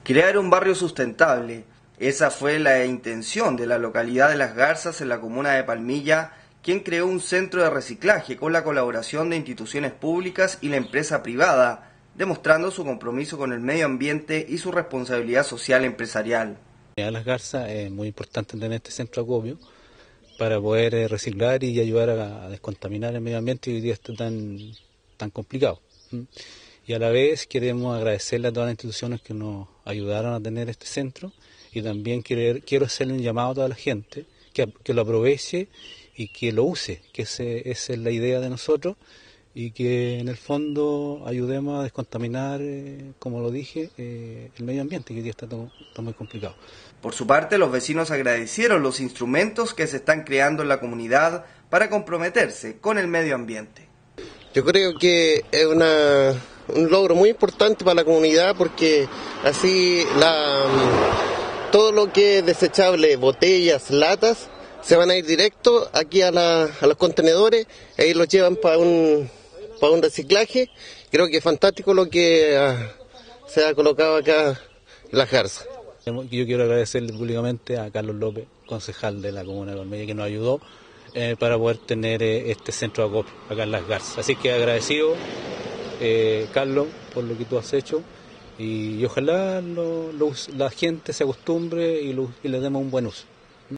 Crear un barrio sustentable. Esa fue la intención de la localidad de Las Garzas en la comuna de Palmilla, quien creó un centro de reciclaje con la colaboración de instituciones públicas y la empresa privada, demostrando su compromiso con el medio ambiente y su responsabilidad social empresarial. En Las Garzas es muy importante tener este centro de acopio para poder reciclar y ayudar a descontaminar el medio ambiente que hoy día está tan complicado. Y a la vez queremos agradecerle a todas las instituciones que nos ayudaron a tener este centro y también quiero hacerle un llamado a toda la gente que lo aproveche y que lo use, que esa es la idea de nosotros y que en el fondo ayudemos a descontaminar, como lo dije, el medio ambiente que hoy día está muy complicado. Por su parte, los vecinos agradecieron los instrumentos que se están creando en la comunidad para comprometerse con el medio ambiente. Yo creo que es un logro muy importante para la comunidad porque así todo lo que es desechable, botellas, latas, se van a ir directo aquí a los contenedores, ahí los llevan para un reciclaje. Creo que es fantástico lo que se ha colocado acá en Las Garzas. Yo quiero agradecerle públicamente a Carlos López, concejal de la comuna de Palmilla, que nos ayudó para poder tener este centro de acopio acá en Las Garzas. Así que agradecido, Carlos, por lo que tú has hecho y ojalá la gente se acostumbre y le demos un buen uso.